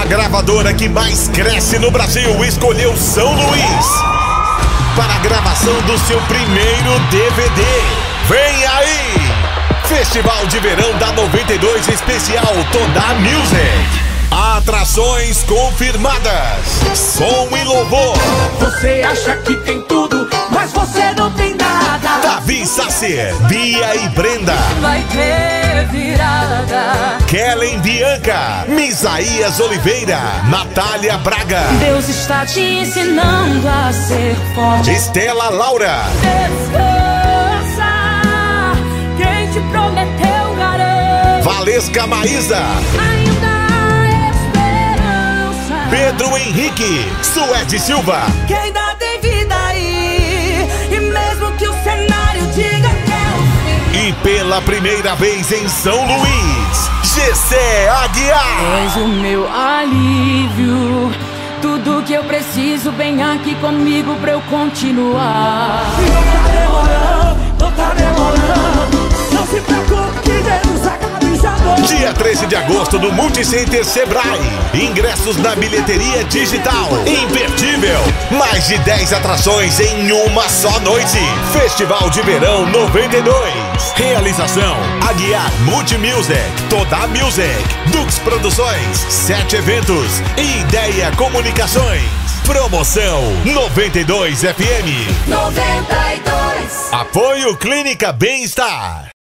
gravadora que mais cresce no Brasil escolheu São Luís para a gravação do seu primeiro DVD. Vem aí! Festival de Verão da 92 Especial Toda Music. Atrações confirmadas. Som e louvor. Você acha que tem tudo, mas você não tem nada. Davi Sacer, Bia e Brenda. Vai ter virada. Kellen Bianca, Misaías Oliveira, Natália Braga. Deus está te ensinando a ser forte. Estela Laura. Descansa, quem te prometeu garante. Valesca Maísa. Ainda há esperança. Pedro Henrique, Suede Silva. Que ainda tem vida aí. E mesmo que o cenário diga que é o fim. E pela primeira vez em São Luís, Gessé Aguiar. És o meu alívio. Tudo que eu preciso, vem aqui comigo pra eu continuar. Não tá demorando. Não se preocupe que Deus acaba de chamar. Dia 13 de agosto no Multicenter Sebrae. Ingressos na bilheteria digital. Imperdível. Mais de 10 atrações em uma só noite. Festival de Verão 92. Realização: Aguiar Multimusic, Toda Music, Dux Produções, 7 Eventos e Ideia Comunicações. Promoção 92 FM. 92. Apoio Clínica Bem-Estar.